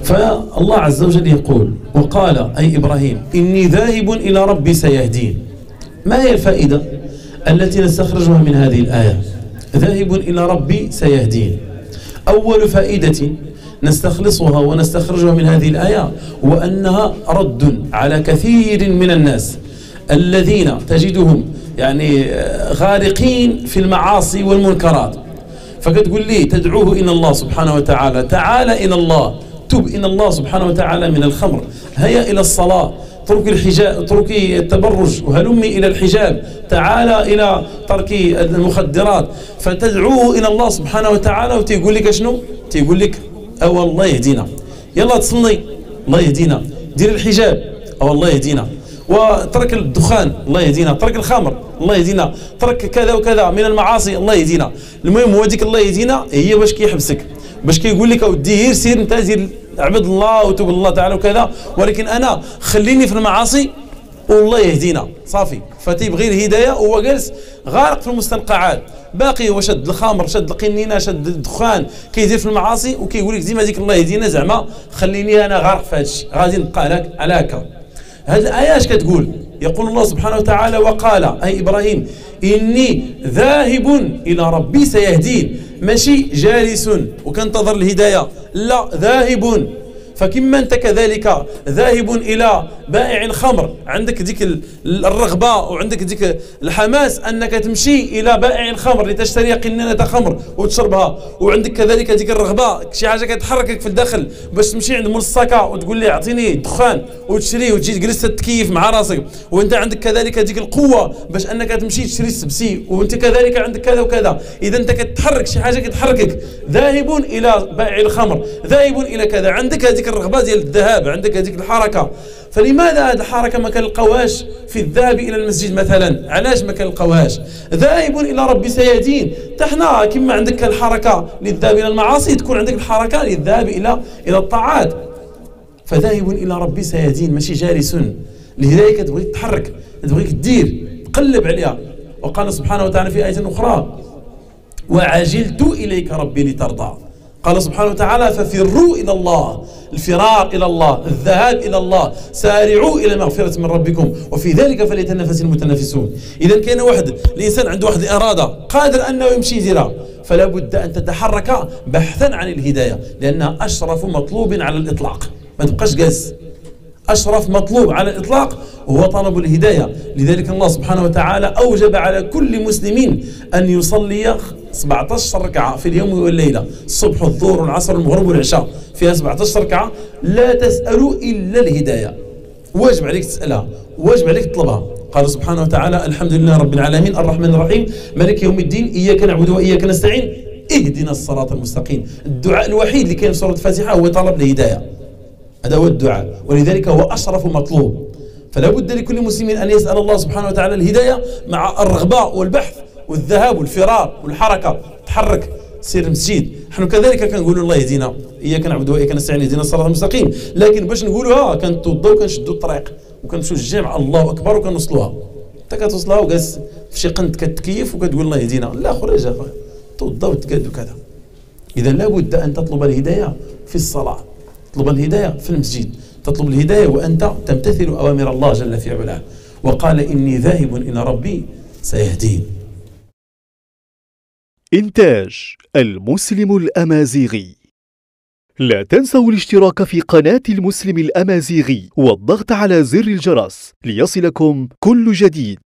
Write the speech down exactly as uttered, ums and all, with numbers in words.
فالله عز وجل يقول: وقال أي إبراهيم إني ذاهب إلى ربي سيهدين. ما هي الفائدة التي نستخرجها من هذه الآية؟ ذاهب إلى ربي سيهدين. أول فائدة نستخلصها ونستخرجها من هذه الآية وأنها رد على كثير من الناس الذين تجدهم يعني غارقين في المعاصي والمنكرات، فكتقول لي تدعوه إلى الله سبحانه وتعالى، تعال إلى الله، تب إلى الله سبحانه وتعالى من الخمر، هيا إلى الصلاة، اتركي الحجاب، اتركي التبرج وهلمي إلى الحجاب، تعال إلى ترك المخدرات، فتدعوه إلى الله سبحانه وتعالى وتيقول لك شنو؟ تيقول لك أو الله يهدينا، يلا تصلي الله يهدينا، دير الحجاب أو الله يهدينا، وترك الدخان الله يهدينا، ترك الخمر الله يهدينا، ترك كذا وكذا من المعاصي الله يهدينا. المهم هو ديك الله يهدينا هي باش كيحبسك، باش كيقول لك اودي سير انت زير اعبد الله وتوب الله تعالى وكذا، ولكن انا خليني في المعاصي والله يهدينا صافي. فتيبغي الهدايه وهو جالس غارق في المستنقعات، باقي هو شد الخمر، شد القنينه، شد الدخان، كيدير في المعاصي وكيقول لك ديما ديك الله يهدينا، زعما خليني انا غارق في هذا الشيء، غادي نبقى لك على هكا. هذه الآية اش كتقول؟ يقول الله سبحانه وتعالى: وقال أي إبراهيم إني ذاهب إلى ربي سيهدين، ماشي جالس وكنتظر الهداية، لا، ذاهب. فكما أنت كذلك ذاهب إلى بائع الخمر، عندك ديك الرغبة وعندك ديك الحماس أنك تمشي إلى بائع الخمر لتشتري قنينة خمر وتشربها، وعندك كذلك ديك الرغبة شي حاجة كتحركك في الداخل باش تمشي عند ملصقة وتقول لي أعطيني الدخان وتشريه وتجي تجلس تتكيف مع راسك، وأنت عندك كذلك ديك القوة باش أنك تمشي تشري السبسي، وأنت كذلك عندك كذا وكذا. إذا أنت كتحرك شي حاجة كتحركك، ذاهب إلى بائع الخمر، ذاهب إلى كذا، عندك هذيك الرغبه ديال الذهاب، عندك هذيك الحركه. فلماذا هذه الحركه ما كنلقاوهاش في الذهاب الى المسجد مثلا؟ علاش ما كنلقاوهاش؟ ذاهب الى ربي سيهدين، حتى حنا كما عندك الحركه للذهاب الى المعاصي تكون عندك الحركه للذهاب الى الى الطاعات. فذاهب الى ربي سيهدين ماشي جالس. الهدايه كتبغيك تتحرك، كتبغيك دير، تقلب عليها. وقال سبحانه وتعالى في ايه اخرى: وعجلت اليك ربي لترضى. قال سبحانه وتعالى: ففروا إلى الله، الفرار إلى الله، الذهاب إلى الله، سارعوا إلى مغفرة من ربكم وفي ذلك فليتنافس المتنافسون. إذا كان واحد الإنسان عنده واحد الإرادة قادر أنه يمشي يديرها، فلا بد أن تتحرك بحثا عن الهداية، لأنها أشرف مطلوب على الإطلاق. ما تبقاش جالس، أشرف مطلوب على الإطلاق هو طلب الهداية. لذلك الله سبحانه وتعالى أوجب على كل مسلم أن يصلي سبعة عشر ركعة في اليوم والليلة، الصبح والظهر والعصر والمغرب والعشاء، فيها سبعة عشر ركعة. لا تسألوا إلا الهداية، واجب عليك تسألها، واجب عليك تطلبها. قال سبحانه وتعالى: الحمد لله رب العالمين الرحمن الرحيم مالك يوم الدين إياك نعبد وإياك نستعين اهدنا الصراط المستقيم. الدعاء الوحيد اللي كاين في سورة الفاتحة هو طلب الهداية، هذا هو الدعاء، ولذلك هو أشرف مطلوب. فلا بد لكل مسلم أن يسأل الله سبحانه وتعالى الهداية مع الرغبة والبحث والذهاب والفرار والحركة، تحرك، سير مسجد. نحن كذلك كنقولوا الله يهدينا إياك نعبد وإياك نستعين اهدنا الصراط المستقيم، لكن باش نقولوها كنتوضاو وكنشدوا الطريق وكنمشيو للجامع الله أكبر وكنوصلوها. أنت كتوصلها وجالس في شي قنت كتكيف وكتقول الله يهدينا، لا خرج أخويا، توضا وتقاد وكذا. إذا لا بد أن تطلب الهداية في الصلاة، تطلب الهداية في المسجد، تطلب الهداية وأنت تمتثل أوامر الله جل في علاه. وقال: إني ذاهب إلى ربي سيهدين. إنتاج المسلم الأمازيغي. لا تنسوا الاشتراك في قناة المسلم الأمازيغي والضغط على زر الجرس ليصلكم كل جديد.